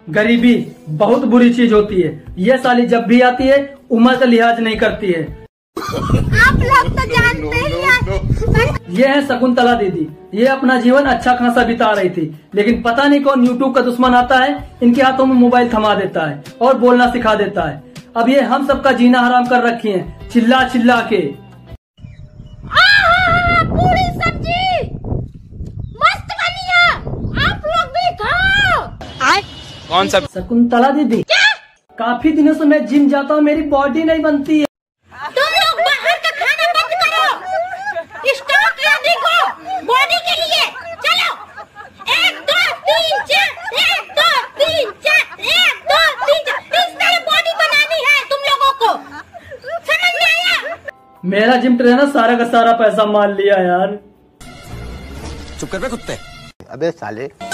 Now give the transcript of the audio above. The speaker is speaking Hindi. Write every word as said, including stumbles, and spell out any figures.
गरीबी बहुत बुरी चीज होती है। ये साली जब भी आती है उम्र का लिहाज नहीं करती है। आप लोग तो जानते ही हैं। ये है शकुंतला दीदी। ये अपना जीवन अच्छा खासा बिता रही थी, लेकिन पता नहीं कौन यूट्यूब का दुश्मन आता है, इनके हाथों में मोबाइल थमा देता है और बोलना सिखा देता है। अब ये हम सबका जीना हराम कर रखी है चिल्ला चिल्ला के। पूरी सब्जी मस्त बनी है, आप लोग भी खाओ। कौन सा? शकुंतला दीदी, काफी दिनों से मैं जिम जाता हूँ, मेरी बॉडी नहीं बनती है। तुम लोग बाहर का खाना बंद करो, स्टॉक रेडी को बॉडी के लिए। चलो एक दो तीन चार, एक दो तीन चार, एक दो तीन चार। इस तरह बॉडी बनानी है तुम लोगों को, समझ में आया? मेरा जिम ट्रेनर सारा का सारा पैसा मान लिया यार। चुप कर बे कुत्ते। अबे साले।